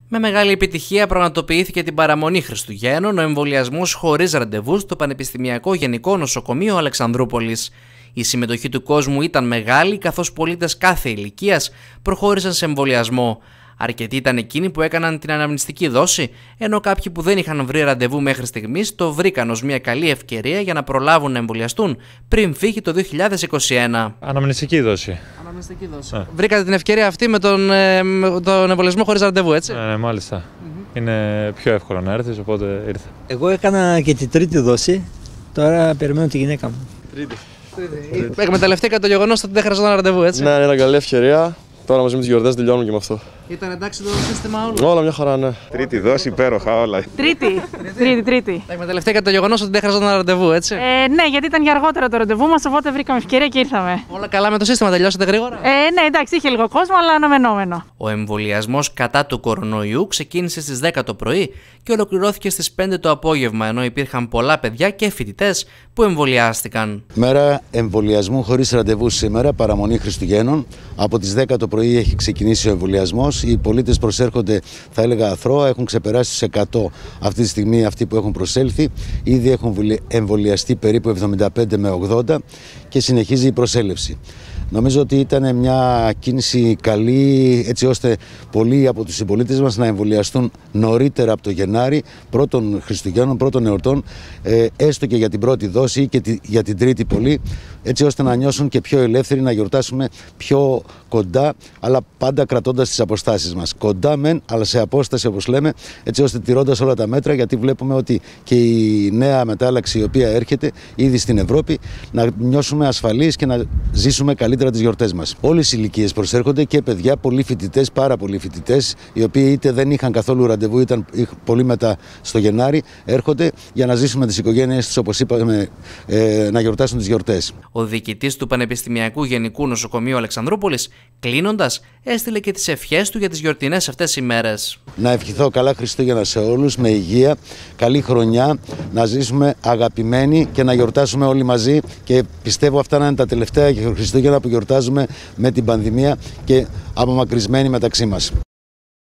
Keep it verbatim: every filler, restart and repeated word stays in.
Με μεγάλη επιτυχία πραγματοποιήθηκε την παραμονή Χριστουγέννων ο εμβολιασμός χωρίς ραντεβού στο Πανεπιστημιακό Γενικό Νοσοκομείο Αλεξανδρούπολης. Η συμμετοχή του κόσμου ήταν μεγάλη, καθώς πολίτες κάθε ηλικίας προχώρησαν σε εμβολιασμό. Αρκετοί ήταν εκείνοι που έκαναν την αναμνηστική δόση, ενώ κάποιοι που δεν είχαν βρει ραντεβού μέχρι στιγμής το βρήκαν ως μια καλή ευκαιρία για να προλάβουν να εμβολιαστούν πριν φύγει το δύο χιλιάδες είκοσι ένα. Αναμνηστική δόση. Αναμνηστική δόση. Ναι. Βρήκατε την ευκαιρία αυτή με τον, με τον εμβολιασμό χωρίς ραντεβού, έτσι? Ναι, ναι, μάλιστα. Mm-hmm. Είναι πιο εύκολο να έρθεις, οπότε ήρθα. Εγώ έκανα και την τρίτη δόση, τώρα περιμένω τη γυναίκα μου. Τρίτη. Τρίτη. Εκμεταλλευτήκα το γεγονός ότι δεν χρειαζόταν ραντεβού, έτσι? Ναι, είναι καλή ευκαιρία. Τώρα μαζί με τις γιορτές τελειώνουμε και με αυτό. Ήταν εντάξει το σύστημα όλο? Όλα μια χαρά, ναι. Τρίτη δόση, υπέροχα όλα. Τρίτη. Τρίτη, τρίτη. Εκμεταλλευτήκατε το γεγονός ότι δεν χρειαζόταν ραντεβού, έτσι? Ε, ναι, γιατί ήταν για αργότερα το ραντεβού μας, οπότε βρήκαμε ευκαιρία και ήρθαμε. Όλα καλά με το σύστημα, τελειώσατε γρήγορα? Ε, ναι, εντάξει, είχε λίγο κόσμο, αλλά αναμενόμενο. Ο εμβολιασμός κατά του κορονοϊού ξεκίνησε στις δέκα το πρωί και ολοκληρώθηκε στις πέντε το απόγευμα, ενώ υπήρχαν πολλά παιδιά και φοιτητές που εμβολιάστηκαν. Μέρα εμβολιασμού χωρίς ραντεβού σήμερα, παραμονή Χριστουγέννων. Από τις δέκα το πρωί έχει ξεκινήσει ο εμβολιασμός. Οι πολίτες προσέρχονται, θα έλεγα αθρώα, έχουν ξεπεράσει τους εκατό αυτή τη στιγμή αυτοί που έχουν προσέλθει. Ήδη έχουν εμβολιαστεί περίπου εβδομήντα πέντε με ογδόντα και συνεχίζει η προσέλευση. Νομίζω ότι ήταν μια κίνηση καλή, έτσι ώστε πολλοί από τους συμπολίτες μας να εμβολιαστούν νωρίτερα από το Γενάρη, πρώτων Χριστουγέννων, πρώτων εορτών, ε, έστω και για την πρώτη δόση ή και τη, για την τρίτη πολύ, έτσι ώστε να νιώσουν και πιο ελεύθεροι, να γιορτάσουμε πιο κοντά, αλλά πάντα κρατώντας τις αποστάσεις μας. Κοντά μεν, αλλά σε απόσταση όπως λέμε, έτσι ώστε τηρώντας όλα τα μέτρα, γιατί βλέπουμε ότι και η νέα μετάλλαξη η οποία έρχεται ήδη στην Ευρώπη, να νιώσουμε ασφαλείς και να ζήσουμε καλύτερα τις γιορτές μας. Όλες οι ηλικίες προσέρχονται και παιδιά, πολλοί φοιτητές, πάρα πολλοί φοιτητές, οι οποίοι είτε δεν είχαν καθόλου ραντεβού, ήταν πολύ μετά στο Γενάρη, έρχονται για να ζήσουμε τις οικογένειες τους, όπως είπαμε, ε, να γιορτάσουν τις γιορτές. Ο διοικητής του Πανεπιστημιακού Γενικού Νοσοκομείου Αλεξανδρούπολης, κλείνοντας, έστειλε και τις ευχές του για τις γιορτινές αυτές ημέρες. Να ευχηθώ καλά Χριστούγεννα σε όλους, με υγεία, καλή χρονιά, να ζήσουμε αγαπημένοι και να γιορτάσουμε όλοι μαζί, και πιστεύω αυτά να είναι τα τελευταία Χριστούγεννα που γιορτάζουμε με την πανδημία και απομακρυσμένοι μεταξύ μας.